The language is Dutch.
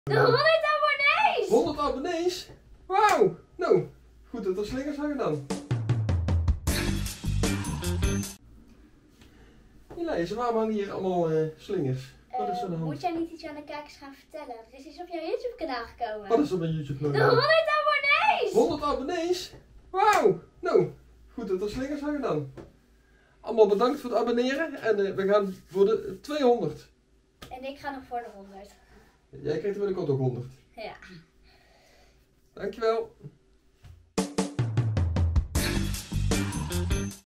De 100 abonnees! 100 abonnees? Wauw! Nou, goed dat er slingers hangen dan. Elias, waarom hangen hier allemaal slingers? Wat is er aan de hand? Moet jij niet iets aan de kijkers gaan vertellen? Er is iets op jouw YouTube kanaal gekomen. Wat is er op mijn YouTube De kanaal? 100 abonnees! 100 abonnees? Wauw! Nou, goed dat er slingers hangen dan. Allemaal bedankt voor het abonneren en we gaan voor de 200. En ik ga nog voor de 100. Jij krijgt er binnenkort ook 100. Ja. Dankjewel.